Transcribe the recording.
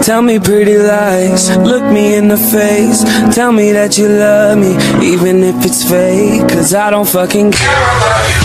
Tell me pretty lies, look me in the face. Tell me that you love me, even if it's fake, 'cause I don't fucking care about you.